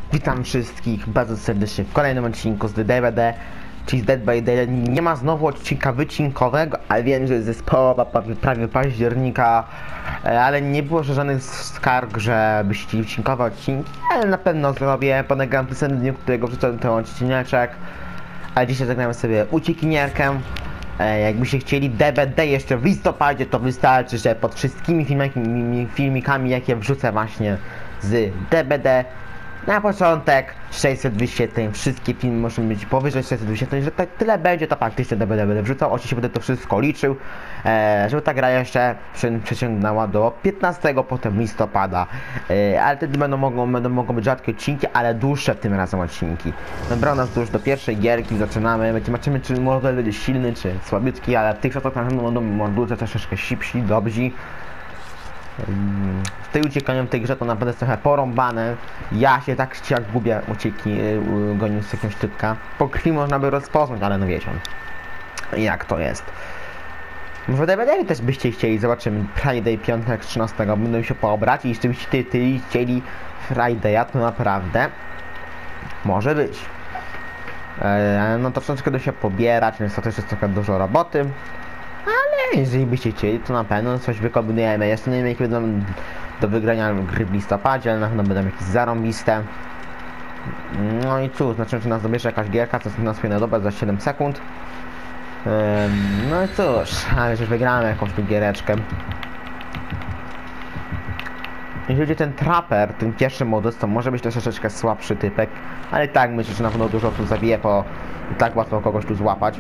Witam wszystkich bardzo serdecznie w kolejnym odcinku z The DVD, czyli z Dead by Daylight. Nie ma znowu odcinka wycinkowego, ale wiem, że jest zespołowa prawie października, ale nie było żadnych skarg, żebyście chcieli wycinkowe odcinki, ale na pewno zrobię, polegam w tym dniu, którego wrzucę ten odcineczek. Ale dzisiaj zagramy sobie uciekinierkę. Jakbyście chcieli DVD jeszcze w listopadzie, to wystarczy, że pod wszystkimi filmikami jakie wrzucę właśnie z DVD na początek 600 wyświetleń, wszystkie filmy muszą być powyżej 600 wyświetleń, że tak tyle będzie, to faktycznie DVD będę wrzucał. Oczywiście będę to wszystko liczył, żeby ta gra jeszcze przeciągnęła do 15 potem listopada, ale wtedy będą mogą być rzadkie odcinki, ale dłuższe tym razem odcinki. Dobra, nas już do pierwszej gierki, zaczynamy, zobaczymy czy model będzie silny czy słabiutki, ale w tych czasach na pewno będą module troszeczkę szybsi, dobrzy. W tej uciekaniu w tej grze to naprawdę jest trochę porąbane. Ja się tak jak gubię ucieki, gonił z jakiegoś typka. Po krwi można by rozpoznać, ale no wiecie jak to jest. W DVD też byście chcieli, zobaczymy Friday, piątek 13, będą się poobrać i jeśli byście chcieli Friday'a, to naprawdę może być. No to troszeczkę do się pobierać, więc to też jest trochę dużo roboty. Ale jeżeli byście chcieli, to na pewno coś wykombinujemy. Jeszcze nie wiem jakie będą do wygrania gry w listopadzie, ale na pewno będą jakieś zarąbiste. No i cóż, znaczy, czy nas dobierze jakaś gierka, co nas powinno dobrać za 7 sekund. No i cóż, ale że wygramy jakąś tu giereczkę. Jeżeli będzie ten Trapper, ten pierwszy modus, to może być troszeczkę słabszy typek. Ale tak myślę, że na pewno dużo tu zabije, bo tak łatwo kogoś tu złapać.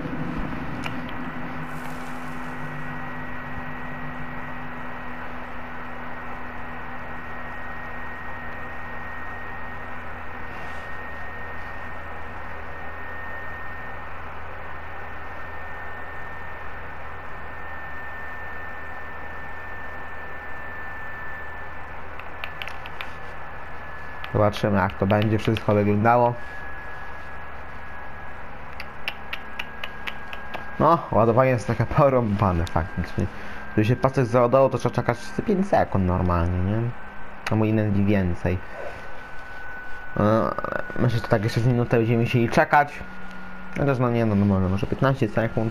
Zobaczymy jak to będzie wszystko wyglądało. No, ładowanie jest takie porąbane faktycznie. Żeby się pasek załadował, to trzeba czekać 5 sekund normalnie, nie? Albo innym więcej. Myślę, że tak jeszcze z minutę będziemy musieli czekać. Chociaż no nie, no może 15 sekund.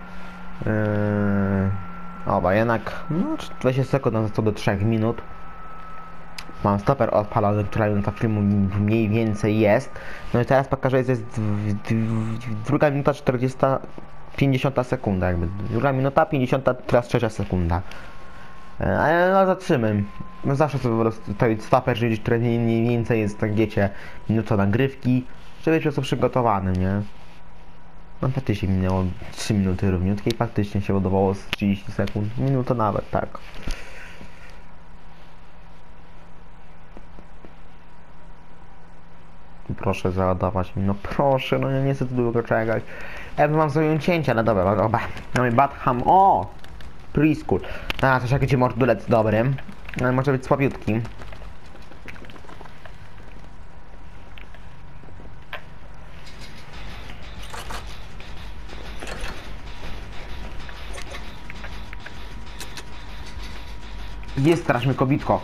Oba jednak, no 20 sekund na to do 3 minut. Mam stoper odpalony, która minuta filmu mniej więcej jest. No i teraz pokażę, że jest 2 minuta 40, 50 sekunda jakby. 2 minuta 50, teraz 3 sekunda. Ale no zobaczymy. No zawsze sobie po prostu stawić stoper, który mniej więcej jest, tak wiecie, minuta nagrywki, żeby być po prostu przygotowany, nie? No faktycznie minęło 3 minuty równiutkie i faktycznie się ładowało z 30 sekund. Minuta nawet, tak. Proszę załadować mi, no proszę, no ja nie chcę tu długo czekać. Ja mam sobie cięcia, ale dobra, dobra. Mamy Batham, o! Preschool. A, coś jakiś mordulec dobry. Ale może być słabiutki. Nie strasz mnie, kobitko.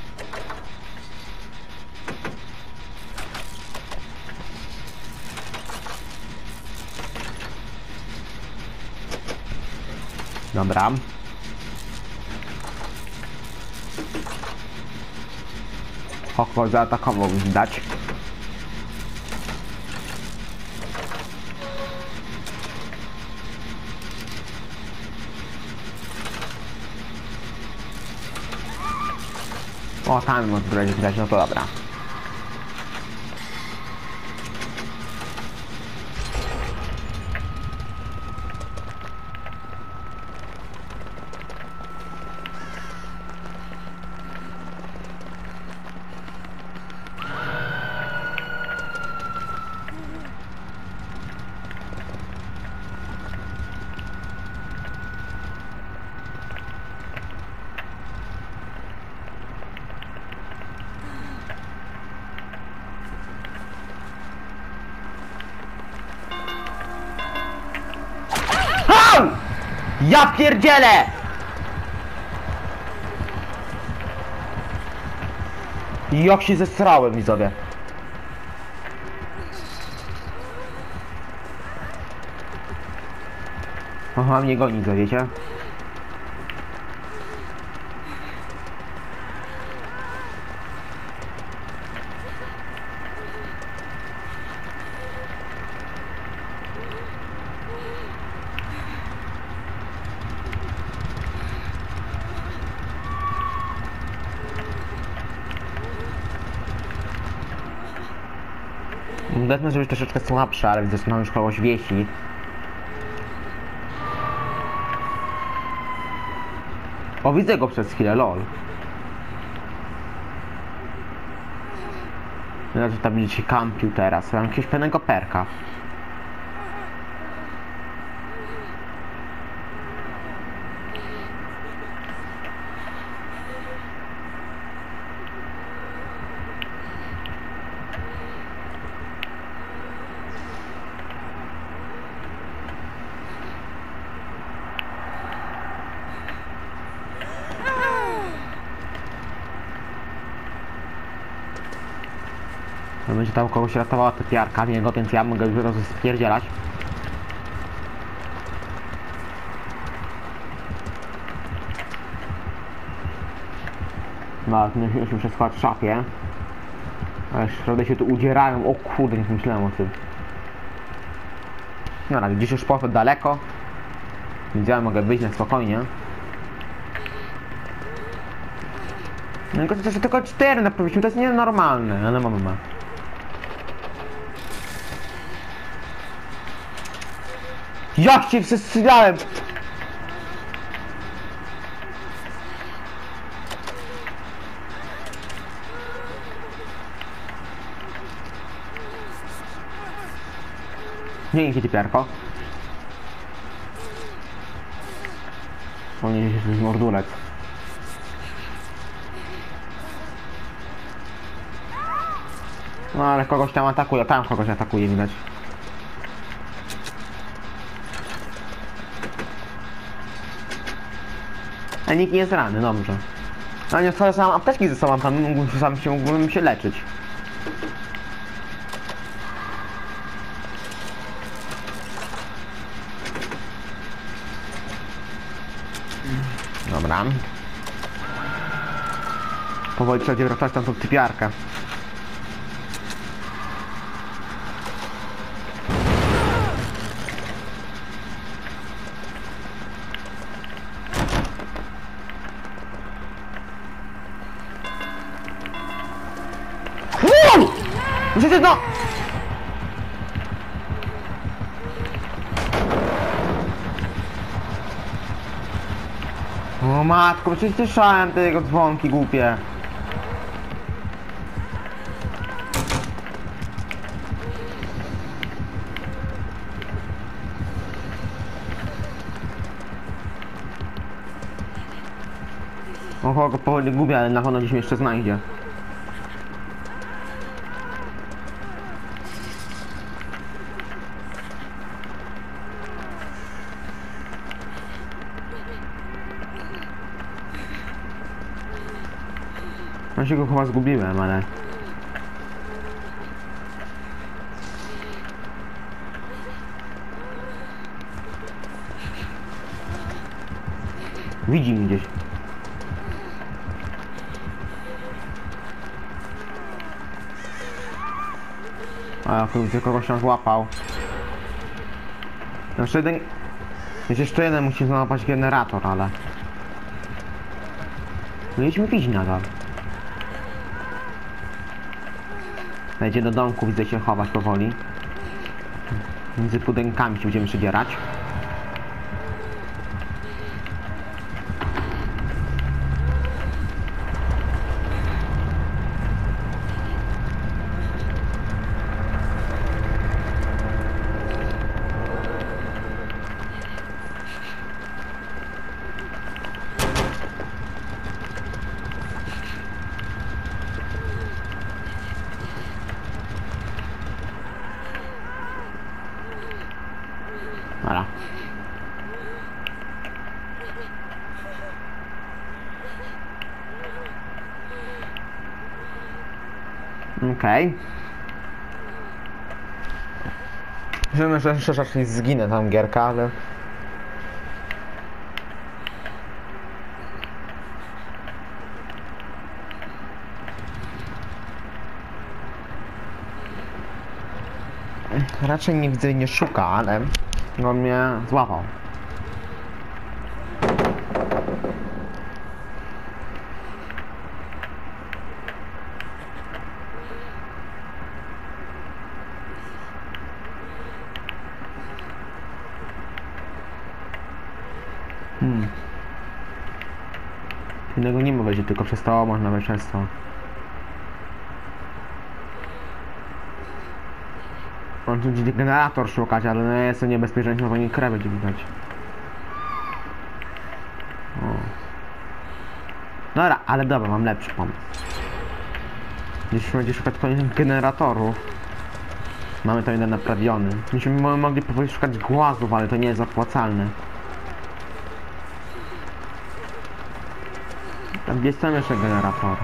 Dobra. Hokwo zaatakował, widać. O, tam może widać, no to dobra. Ja pierdzielę! Jak się zesrałem, widzowie. Aha, mnie goni, go wiecie? Deathmatch może być troszeczkę słabszy, ale widzę, że mam już kogoś wiesi. O, widzę go przez chwilę, lol. Znaczy, tam będzie się kampił teraz. Mam jakiegoś pewnego perka. No będzie tam kogoś ratowała ta piarka w niego, więc ja mogę już razu spierdzielać. No, już muszę schować w szafie. Ale środy się tu udzierają. O kurde, nie myślałem o tym. No, ale gdzieś już poszedł daleko. Więc ja mogę wyjść na spokojnie. No tylko to jest tylko 4 naprawiliśmy, to jest nienormalne, ale mamy. Jak cię przestrzelałem! Dzięki ty piarko. O nie, jest mordulec. No ale kogoś tam atakuje, tam kogoś atakuje, widać. A nikt nie jest ranny, dobrze. No nie, skoro sam apteczki ze sobą, tam mógłbym się leczyć. Dobra. Powoli trzeba będzie wracać tam tą typiarkę. Przecież no! O matko, przecież słyszałem te jego dzwonki głupie. Oho, go powoli gubię, ale na pewno gdzieś mnie jeszcze znajdzie. Ja się go chyba zgubiłem, ale... Widzi mnie gdzieś. A kurde, kogoś tam złapał. Jeszcze jeden... Jeszcze jeden musi złapać generator, ale... Mieliśmy pić nadal. Wejdzie do domku, widzę się chować powoli. Między budynkami się będziemy przedzierać. Dobra. Okej. Myślę, że jeszcze zginę tam gierka, ale... raczej nie widzę, nie szuka, ale on mnie złapał. Innego nie ma wejść, tylko przez to można wejść przez to. On tu gdzieś generator szukać, ale no jest to niebezpieczeństwo, bo nie krew będzie widać. O. Dobra, ale dobra, mam lepszy pomysł. Gdzieś będzie szukać kolejnych generatorów. Mamy to jeden naprawiony. Myśmy mogli próbować szukać głazów, ale to nie jest opłacalne. Tam gdzieś są jeszcze generator.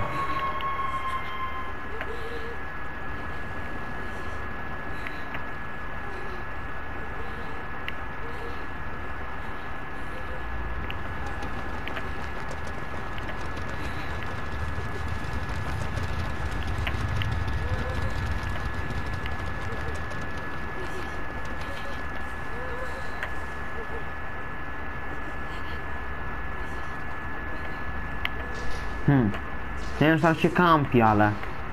Nie wiem, że tam się kampi, ale...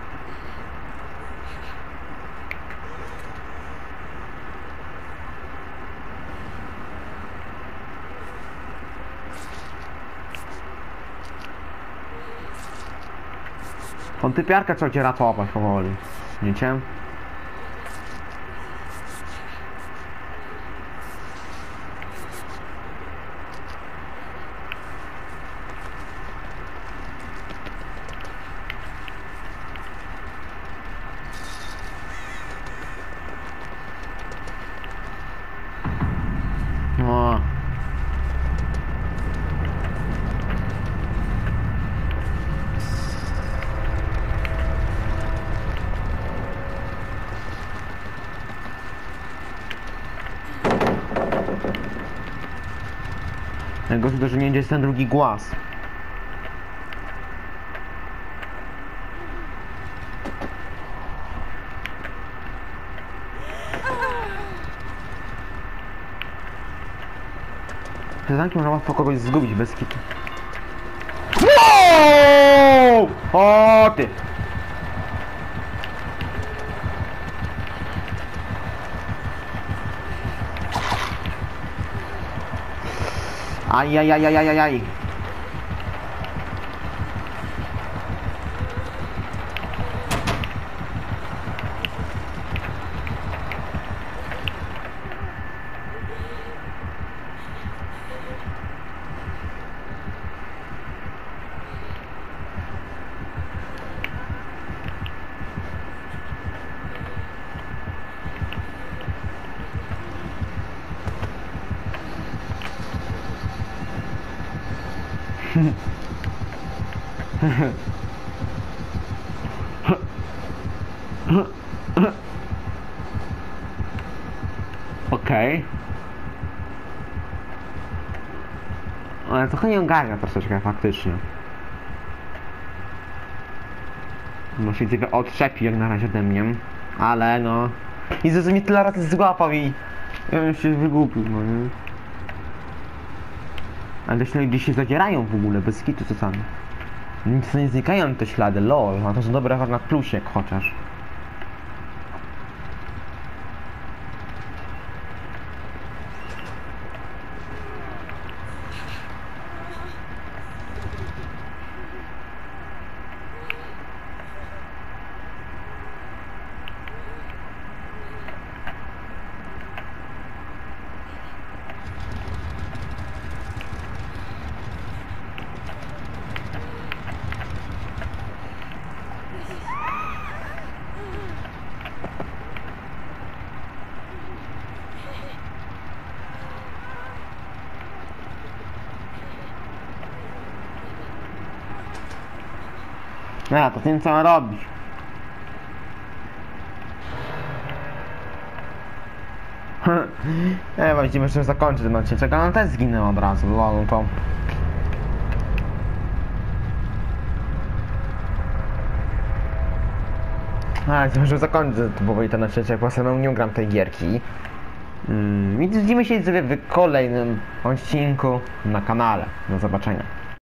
Tą typiarkę trzeba cię ratować powoli. Wiecie? No. Najgorsze, że nie jest ten drugi głaz. Zamki można łatwo kogoś zgubić bez kitu. Wow! O ty! Ajajajajajajaj. Okej. Ale trochę nie ogarnia troszeczkę faktycznie. Może się tylko odczepi jak na razie ode mnie. Ale no... I że mnie tyle razy złapał i... Ja bym się wygłupił, no nie? Ale te ślady gdzieś się zadzierają w ogóle, bez kitu czasami. Nic nie znikają te ślady, lol. A to są dobre na plusiek chociaż. No, to tym co mam robić. Właściwie jeszcze zakończyć ten odcinek, ale on też zginął od razu, no to... A, to może zakończę to powoli to na trzecie, jak po samemu nie gram tej gierki. I widzimy się sobie w kolejnym odcinku na kanale. Do zobaczenia.